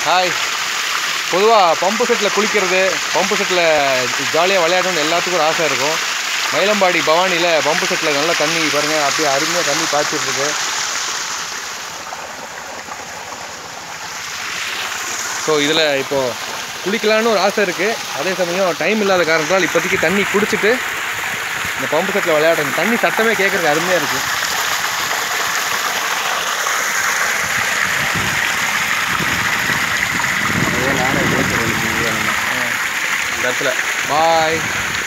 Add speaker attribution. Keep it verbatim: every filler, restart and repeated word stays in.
Speaker 1: Hi. பொதுவாக pump செட்டில் குளிக்கிறது, பம்பு செட்டில் ஜாலியாக விளையாடணும்னு எல்லாத்துக்கும் ஒரு ஆசை இருக்கும். மயிலம்பாடி பவானியில் பம்பு செட்டில் நல்லா தண்ணி பாருங்கள், அப்படியே அருமையாக தண்ணி பாய்ச்சிட்ருக்கு. ஸோ இதில் இப்போது குளிக்கலான்னு ஒரு ஆசை இருக்குது. அதே சமயம் டைம் இல்லாத காரணத்தால் இப்போதைக்கு தண்ணி குடிச்சிட்டு இந்த பம்பு செட்டில் விளையாடுறது தண்ணி சத்தமே கேட்குறதுக்கு அருமையாக இருக்குது. இந்த இடத்துல பாய்.